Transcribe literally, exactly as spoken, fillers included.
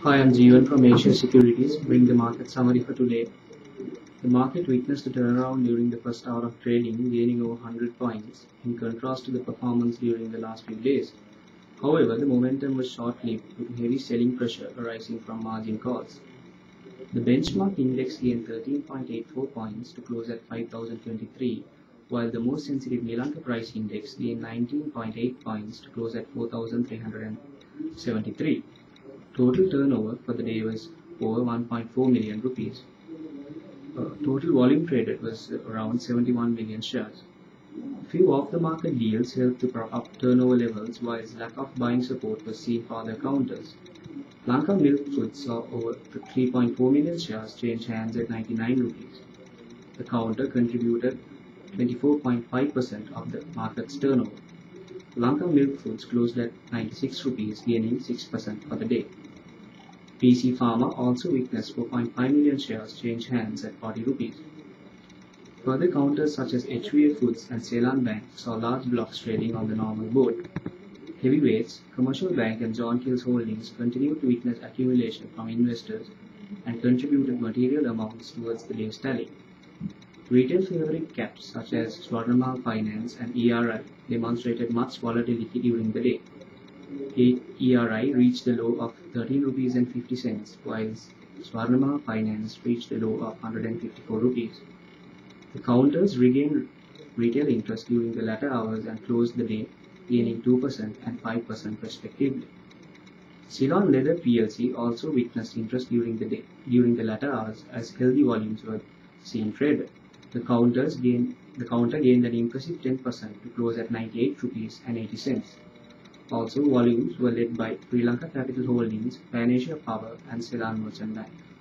Hi, I'm Jeevan from Asia Securities. Bring the market summary for today. The market witnessed a turnaround during the first hour of trading, gaining over one hundred points, in contrast to the performance during the last few days. However, the momentum was short-lived, with heavy selling pressure arising from margin calls. The benchmark index gained thirteen point eight four points to close at five thousand twenty-three, while the most sensitive Nilanka price index gained nineteen point eight points to close at four thousand three hundred seventy-three. Total turnover for the day was over one point four million rupees. Uh, total volume traded was around seventy-one million shares. Few off-the-market deals helped to prop up turnover levels, whilst lack of buying support was seen for other counters. Lanka Milk Foods saw over three point four million shares change hands at ninety-nine rupees. The counter contributed twenty-four point five percent of the market's turnover. Lanka Milk Foods closed at ninety-six rupees, gaining six percent for the day. P C Pharma also witnessed four point five million shares change hands at forty rupees. Further counters such as H V A Foods and Ceylon Bank saw large blocks trading on the normal board. Heavyweights, Commercial Bank and John Keel's Holdings continued to witness accumulation from investors and contributed material amounts towards the day's tally. Retail favorite caps such as Swarnamal Finance and E R I demonstrated much volatility during the day. E R I reached the low of thirteen rupees and fifty cents, whilst Swarnamal Finance reached the low of one hundred fifty-four rupees. The counters regained retail interest during the latter hours and closed the day, gaining two percent and five percent respectively. Ceylon Leather P L C also witnessed interest during the day, during the latter hours as healthy volumes were seen traded. The counters gained, the counter gained an impressive ten percent to close at ninety-eight rupees and eighty cents. Also, volumes were led by Sri Lanka Capital Holdings, Pan Asia Power and Ceylon Merchant Bank.